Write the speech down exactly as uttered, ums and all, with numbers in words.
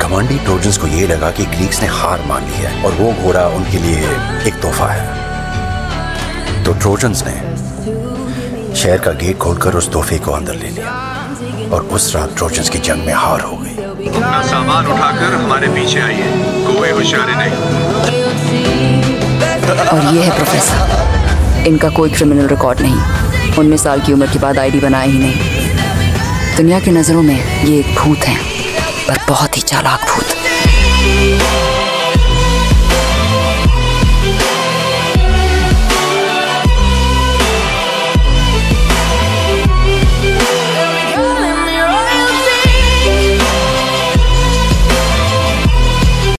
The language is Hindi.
घमंडी ट्रोजन्स को ये लगा कि ग्रीक्स ने हार मान ली है और वो घोड़ा उनके लिए एक तोहफा है। तो ट्रोजन्स ने शहर का गेट खोलकर उस तोहफे को अंदर ले लिया और उस रात ट्रोजन्स की जंग में हार हो गई। अपना सामान उठाकर हमारे पीछे आइए, कोई होशियारी नहीं। और ये है प्रोफेसर, इनका कोई क्रिमिनल रिकॉर्ड नहीं, उन्नीस साल की उम्र के बाद आईडी बनाया ही नहीं। दुनिया की नजरों में ये एक भूत है, पर बहुत ही चालाक भूत।